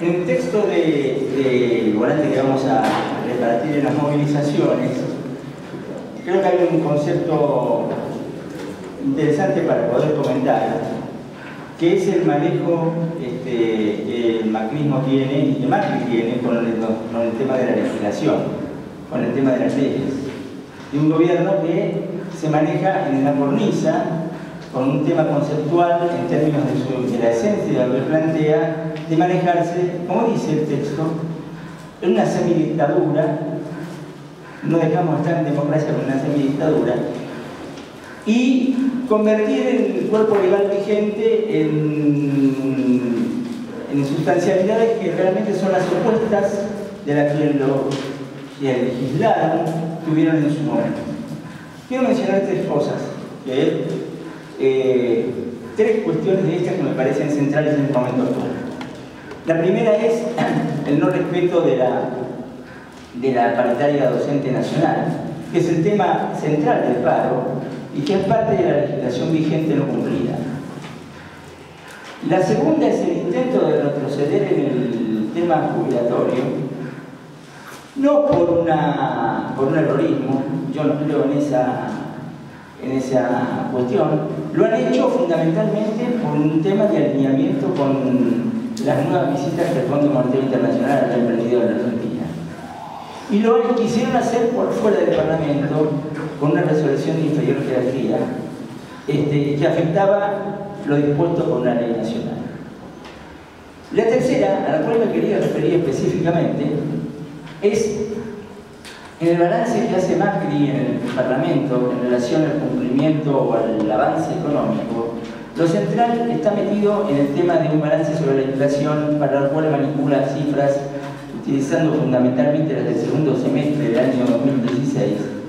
En el texto del volante que vamos a repartir en las movilizaciones, creo que hay un concepto interesante para poder comentar, que es el manejo que el macrismo tiene y que Macri tiene con el tema de la legislación, con el tema de las leyes. De un gobierno que se maneja en la cornisa con un tema conceptual en términos de la esencia de lo que plantea, de manejarse, como dice el texto, en una semidictadura. No dejamos estar en democracia con una semidictadura, y convertir el cuerpo legal vigente en sustancialidades que realmente son las opuestas de las que los que legislaron tuvieron en su momento. Quiero mencionar tres cosas, tres cuestiones de estas que me parecen centrales en el momento actual. La primera es el no respeto de la paritaria docente nacional, que es el tema central del paro y que es parte de la legislación vigente no cumplida. La segunda es el intento de retroceder en el tema jubilatorio, no por un errorismo, yo no creo en esa cuestión. Lo han hecho fundamentalmente por un tema de alineamiento con las nuevas visitas que el Fondo Monetario Internacional ha emprendido en la Argentina. Y lo quisieron hacer por fuera del Parlamento con una resolución de inferior jerarquía que afectaba lo dispuesto por una ley nacional. La tercera, a la cual me quería referir específicamente, es en el balance que hace Macri en el Parlamento en relación al cumplimiento o al avance económico. Lo central está metido en el tema de un balance sobre la inflación, para el cual manipula cifras utilizando fundamentalmente las del segundo semestre del año 2016,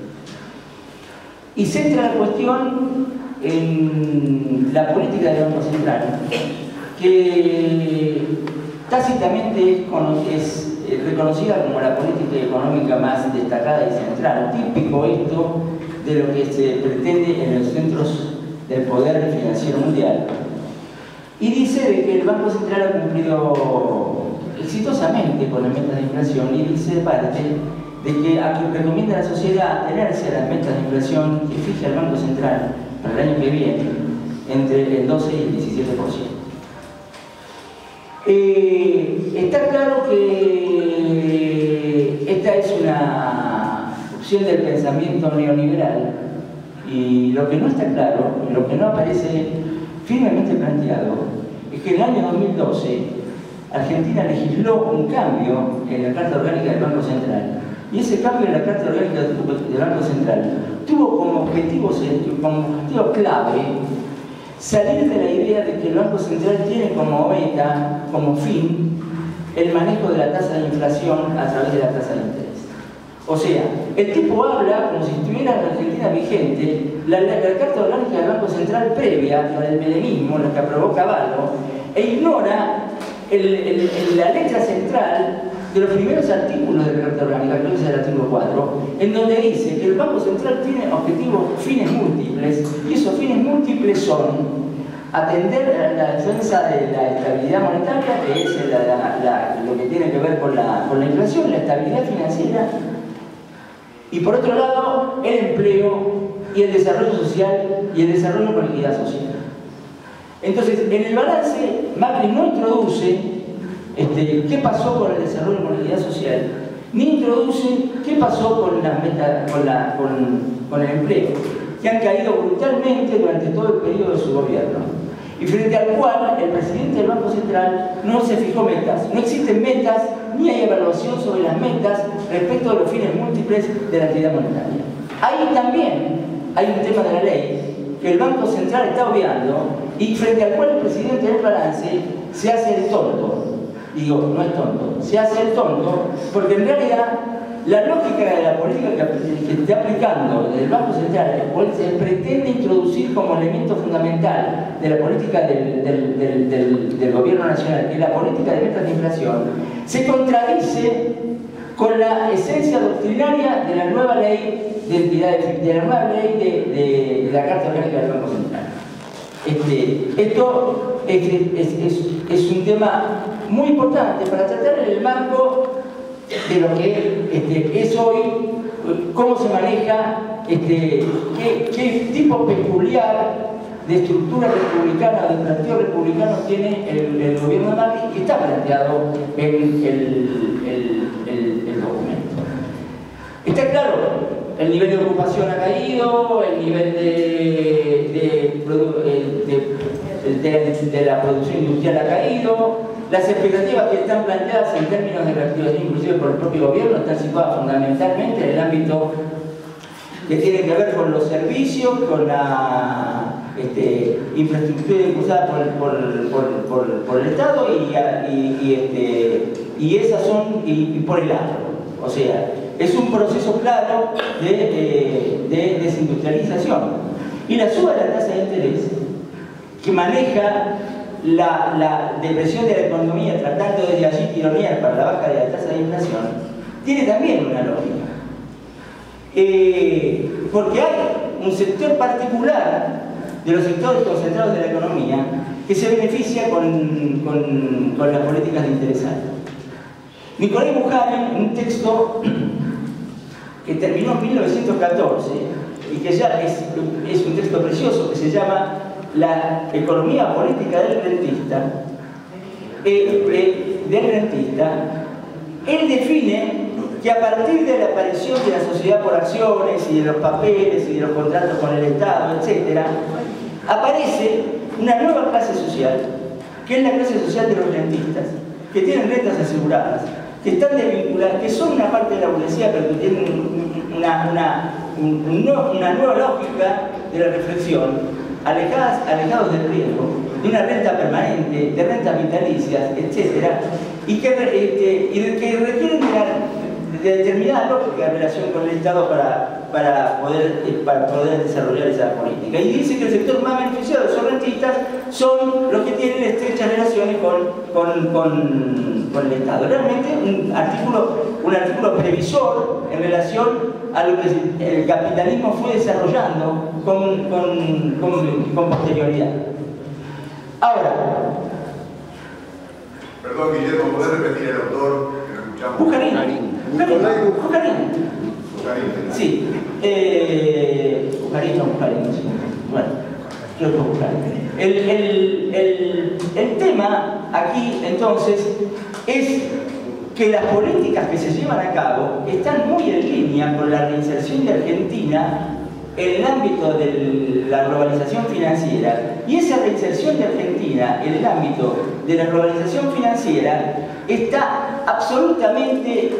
y centra la cuestión en la política del Banco Central, que tácitamente es reconocida como la política económica más destacada y central, típico esto de lo que se pretende en los centros del poder financiero mundial, y dice de que el Banco Central ha cumplido exitosamente con las metas de inflación, y dice de parte de que recomienda a la sociedad atenerse a las metas de inflación que fija el Banco Central para el año que viene entre el 12 y el 17%. Está claro que esta es una opción del pensamiento neoliberal, y lo que no está claro, lo que no aparece firmemente planteado, es que en el año 2012 Argentina legisló un cambio en la Carta Orgánica del Banco Central, y ese cambio en la Carta Orgánica del Banco Central tuvo como objetivo clave salir de la idea de que el Banco Central tiene como meta, como fin, el manejo de la tasa de inflación a través de la tasa de interés. O sea, el tipo habla como si estuviera en la Argentina vigente la Carta Orgánica del Banco Central previa, la del menemismo, la que aprobó Cavallo, e ignora la letra central de los primeros artículos de la Carta Orgánica, creo que es el artículo 4, en donde dice que el Banco Central tiene fines múltiples, y esos fines múltiples son atender a la defensa de la estabilidad monetaria, que es lo que tiene que ver con la inflación, la estabilidad financiera, y por otro lado el empleo y el desarrollo social y el desarrollo con equidad social. Entonces, en el balance, Macri no introduce qué pasó con el desarrollo con equidad social, ni introduce qué pasó con el empleo, que han caído brutalmente durante todo el periodo de su gobierno, y frente al cual el presidente del Banco Central no se fijó metas. No existen metas, ni hay evaluación sobre las metas respecto a los fines múltiples de la actividad monetaria. Ahí también hay un tema de la ley que el Banco Central está obviando, y frente al cual el presidente del balance se hace el tonto. Digo, no es tonto, se hace el tonto, porque en realidad la lógica de la política que está aplicando el Banco Central, se pretende introducir como elemento fundamental de la política del gobierno nacional, que es la política de metas de inflación, se contradice con la esencia doctrinaria de la nueva ley de entidades, de la nueva ley de la Carta Orgánica del Banco Central. Esto es un tema muy importante para tratar en el marco de lo que es hoy, cómo se maneja, qué tipo peculiar de estructura republicana, de planteo republicano tiene el gobierno de Macri, que está planteado en el documento. Está claro, el nivel de ocupación ha caído, el nivel de la producción industrial ha caído, las expectativas que están planteadas en términos de reactivación, inclusive por el propio gobierno, están situadas fundamentalmente en el ámbito que tiene que ver con los servicios, con la infraestructura impulsada por el Estado y esas son por el agro. O sea, es un proceso claro de desindustrialización. Y la suba de la tasa de interés, que maneja la depresión de la economía tratando de allí tironear para la baja de la tasa de inflación, tiene también una lógica. Porque hay un sector particular de los sectores concentrados de la economía que se beneficia con las políticas de interés alto. Nicolás Bukharin, en un texto que terminó en 1914 y que ya es un texto precioso que se llama La economía política del rentista, él define que a partir de la aparición de la sociedad por acciones y de los papeles y de los contratos con el Estado, etc., aparece una nueva clase social, que es la clase social de los rentistas, que tienen rentas aseguradas, que están desvinculadas, que son una parte de la burguesía, pero que tienen una nueva lógica de la reflexión, alejados del riesgo, de una renta permanente, de rentas vitalicias, etc., y que requieren de determinada lógica de relación con el Estado para poder desarrollar esa política. Y dice que el sector más beneficiado de esos rentistas son los que tienen estrechas relaciones con el Estado. Realmente un artículo previsor en relación a lo que el capitalismo fue desarrollando con posterioridad. Ahora, perdón, Guillermo, ¿podés repetir el autor que no escuchamos? Bukharin. Sí. Bukharin, bueno, creo que Bukharin. El tema aquí, entonces, es que las políticas que se llevan a cabo están muy en línea con la reinserción de Argentina en el ámbito de la globalización financiera, y esa reinserción de Argentina en el ámbito de la globalización financiera está absolutamente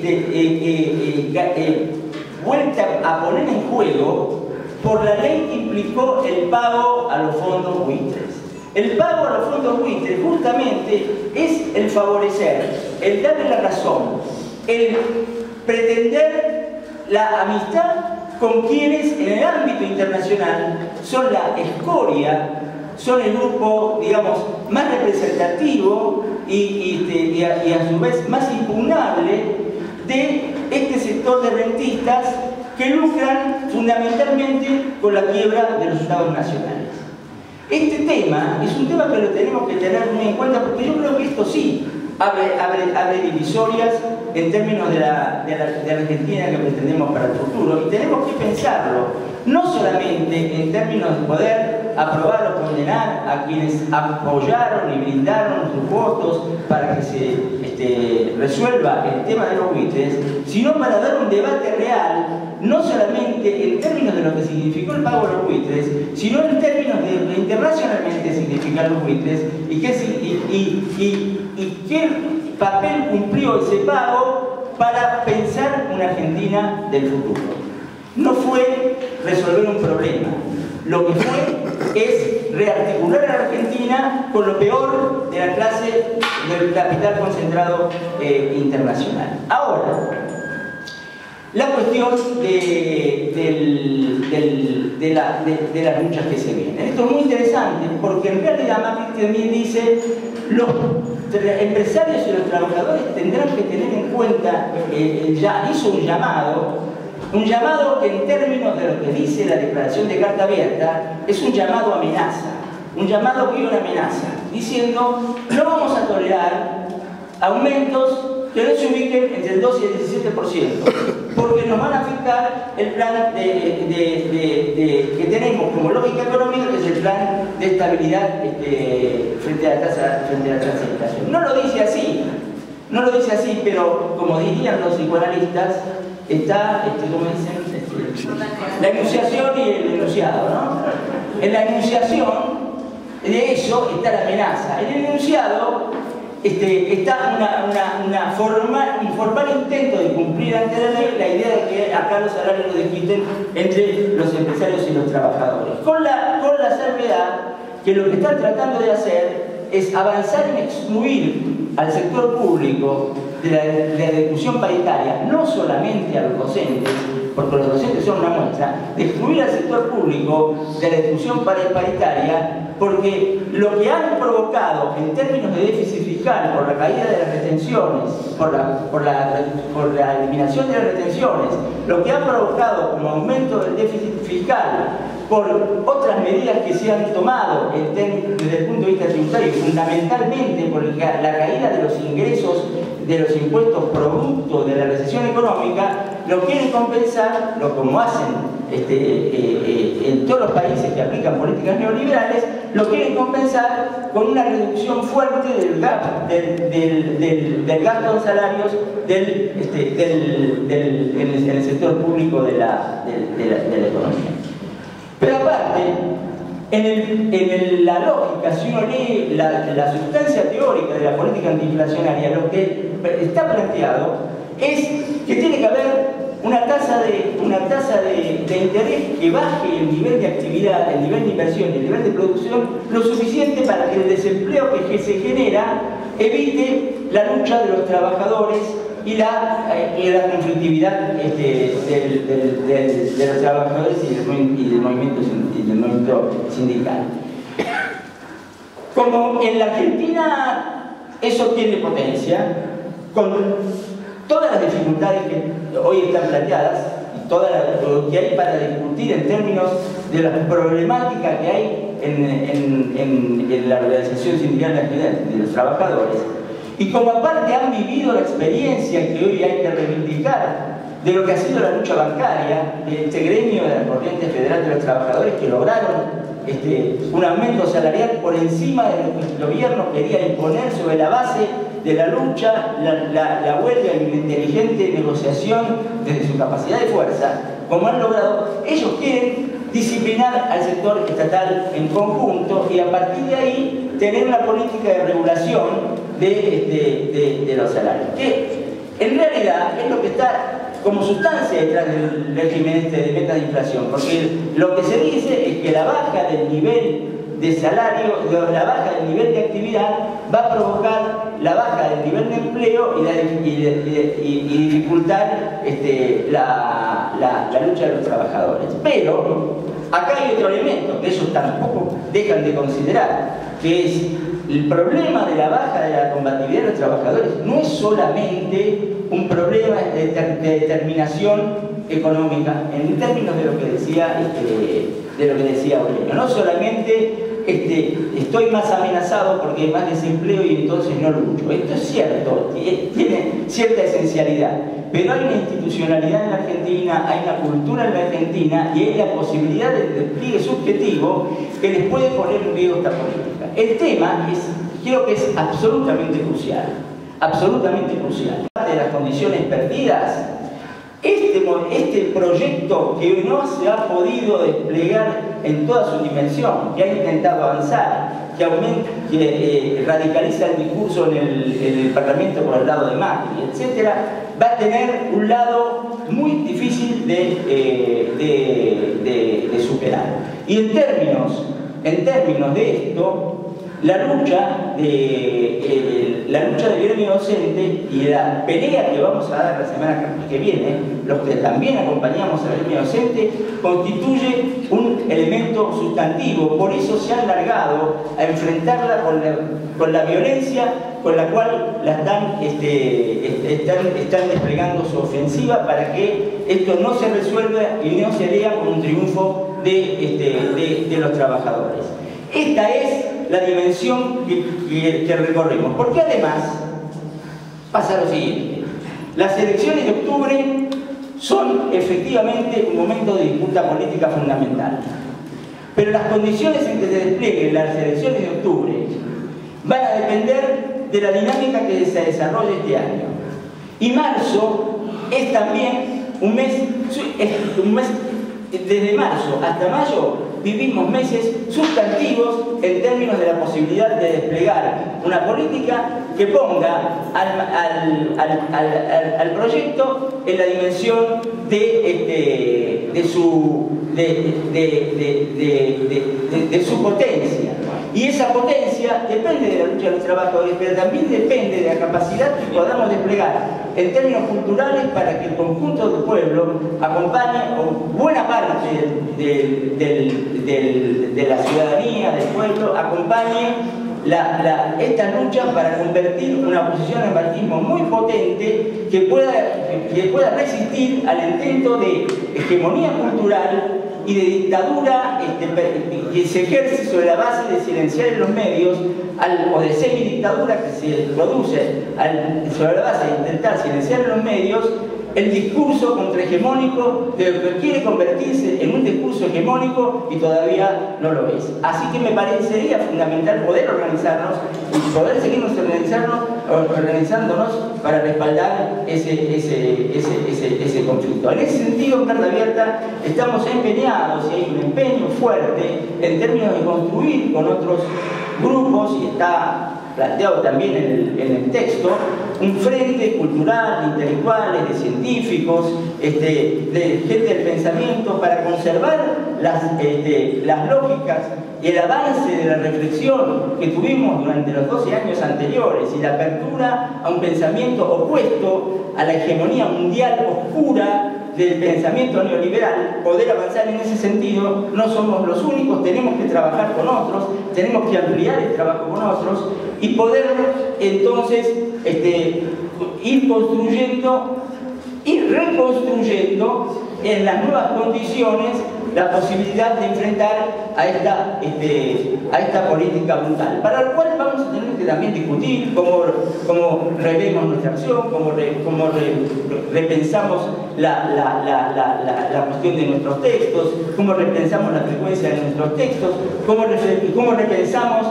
vuelta a poner en juego por la ley que implicó el pago a los fondos buitres. El pago a los fondos buitres justamente es el favorecer, el darle la razón, el pretender la amistad con quienes en el ámbito internacional son la escoria, son el grupo, digamos, más representativo y a su vez más impugnable de este sector de rentistas que lucran fundamentalmente con la quiebra de los estados nacionales. Este tema es un tema que lo tenemos que tener muy en cuenta, porque yo creo que esto sí abre divisorias en términos de la Argentina que pretendemos para el futuro, y tenemos que pensarlo no solamente en términos de poder aprobar o condenar a quienes apoyaron y brindaron sus votos para que se resuelva el tema de los buitres, sino para dar un debate real, no solamente en términos de lo que significó el pago de los buitres, sino en términos de lo que internacionalmente significan los buitres y qué papel cumplió ese pago para pensar una Argentina del futuro. No fue resolver un problema, lo que fue es rearticular a la Argentina con lo peor de la clase del capital concentrado internacional. Ahora, la cuestión de las luchas que se vienen. Esto es muy interesante porque en realidad Macri también dice los empresarios y los trabajadores tendrán que tener en cuenta, ya hizo un llamado que en términos de lo que dice la declaración de Carta Abierta es un llamado a amenaza. un llamado y una amenaza, diciendo no vamos a tolerar aumentos que no se ubiquen entre el 12 y el 17%, porque nos van a afectar el plan que tenemos como lógica económica, que es el plan de estabilidad frente a la tasa de inflación. No lo dice así, no lo dice así, pero como dirían los psicoanalistas, está, ¿cómo dicen? La enunciación y el enunciado, ¿no? En la enunciación de eso está la amenaza. En el enunciado está un formal intento de cumplir ante la ley la idea de que acá los salarios los discuten entre los empresarios y los trabajadores. Con la salvedad que lo que están tratando de hacer es avanzar en excluir al sector público de la discusión paritaria, no solamente a los docentes, porque los docentes son una muestra, de excluir al sector público de la discusión paritaria, porque lo que han provocado en términos de déficit fiscal por la caída de las retenciones, por la eliminación de las retenciones, lo que han provocado como aumento del déficit fiscal por otras medidas que se han tomado desde el punto de vista tributario, fundamentalmente por la caída de los ingresos de los impuestos producto de la recesión económica, lo quieren compensar, como hacen en todos los países que aplican políticas neoliberales, lo quieren compensar con una reducción fuerte del gasto en salarios en el sector público de la economía. Pero aparte, en la lógica, si uno lee la sustancia teórica de la política antiinflacionaria, lo que está planteado es que tiene que haber una tasa de interés que baje el nivel de actividad, el nivel de inversión, el nivel de producción, lo suficiente para que el desempleo que se genera evite la lucha de los trabajadores y la conflictividad de los trabajadores y del movimiento sindical. Como en la Argentina eso tiene potencia, con todas las dificultades que hoy están planteadas y todo lo que hay para discutir en términos de la problemática que hay en la organización sindical de los trabajadores, y como aparte han vivido la experiencia que hoy hay que reivindicar de lo que ha sido la lucha bancaria, de este gremio de la Corriente Federal de los Trabajadores que lograron un aumento salarial por encima de lo que el gobierno quería imponer sobre la base de la lucha, la huelga y la inteligente negociación desde su capacidad de fuerza, como han logrado, ellos quieren disciplinar al sector estatal en conjunto y a partir de ahí tener una política de regulación de los salarios, que en realidad es lo que está como sustancia detrás del régimen de meta de inflación, porque lo que se dice es que la baja del nivel de salario, la baja del nivel de actividad va a provocar la baja del nivel de empleo y dificultar la lucha de los trabajadores. Pero acá hay otro elemento que ellos tampoco dejan de considerar, que es el problema de la baja de la combatividad de los trabajadores. No es solamente un problema de determinación económica, en términos de lo que decía Aurelio. No solamente estoy más amenazado porque hay más desempleo y entonces no lucho. Esto es cierto, tiene cierta esencialidad, pero hay una institucionalidad en la Argentina, hay una cultura en la Argentina y hay la posibilidad de despliegue subjetivo que les puede poner en riesgo esta política. El tema creo que es absolutamente crucial, absolutamente crucial. De las condiciones perdidas, este proyecto que no se ha podido desplegar en toda su dimensión, que ha intentado avanzar, que radicaliza el discurso en el Parlamento por el lado de Macri, etc., va a tener un lado muy difícil de superar. Y en términos de esto, la lucha del gremio docente y la pelea que vamos a dar la semana que viene, los que también acompañamos al gremio docente, constituye un elemento sustantivo. Por eso se han largado a enfrentarla con la violencia con la cual están desplegando su ofensiva para que esto no se resuelva y no se lea como un triunfo de los trabajadores. Esta es la dimensión que recorremos. Porque además pasa lo siguiente. Las elecciones de octubre son efectivamente un momento de disputa política fundamental. Pero las condiciones en que se desplieguen las elecciones de octubre van a depender de la dinámica que se desarrolle este año. Y marzo es también un mes, desde marzo hasta mayo vivimos meses sustantivos en términos de la posibilidad de desplegar una política que ponga al proyecto en la dimensión de su potencia. Y esa potencia depende de la lucha de los trabajadores, pero también depende de la capacidad que podamos desplegar en términos culturales para que el conjunto del pueblo acompañe, o buena parte de la ciudadanía, del pueblo, acompañe esta lucha para convertir una posición de marxismo muy potente que pueda resistir al intento de hegemonía cultural y de dictadura que se ejerce sobre la base de silenciar en los medios, o de semidictadura que se produce sobre la base de intentar silenciar en los medios el discurso contrahegemónico de lo que quiere convertirse en un discurso hegemónico y todavía no lo es. Así que me parecería fundamental poder organizarnos y poder seguirnos organizándonos para respaldar ese conflicto. En ese sentido, en Carta Abierta, estamos empeñados y hay un empeño fuerte en términos de construir con otros grupos, y está planteado también en el texto, un frente cultural, de intelectuales, de científicos, de gente del pensamiento, para conservar las lógicas y el avance de la reflexión que tuvimos durante los 12 años anteriores y la apertura a un pensamiento opuesto a la hegemonía mundial oscura del pensamiento neoliberal. Poder avanzar en ese sentido. No somos los únicos, tenemos que trabajar con otros, tenemos que ampliar el trabajo con otros y poder entonces ir construyendo, ir reconstruyendo en las nuevas condiciones la posibilidad de enfrentar a esta política brutal, para lo cual vamos a tener que también discutir cómo revemos nuestra acción, cómo repensamos la cuestión de nuestros textos, cómo repensamos la frecuencia de nuestros textos, cómo repensamos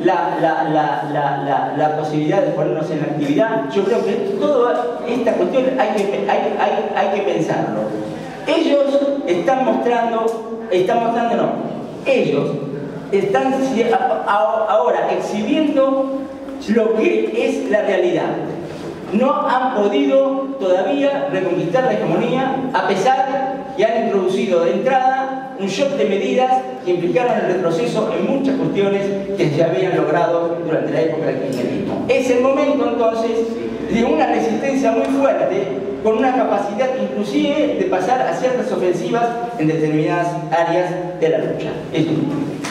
la posibilidad de ponernos en actividad. Yo creo que toda esta cuestión hay que pensarlo. Ellos ellos están ahora exhibiendo lo que es la realidad. No han podido todavía reconquistar la hegemonía, a pesar que han introducido de entrada un shock de medidas que implicaron el retroceso en muchas cuestiones que se habían logrado durante la época del kirchnerismo. Es el momento entonces de una resistencia muy fuerte, con una capacidad inclusive de pasar a ciertas ofensivas en determinadas áreas de la lucha. Eso.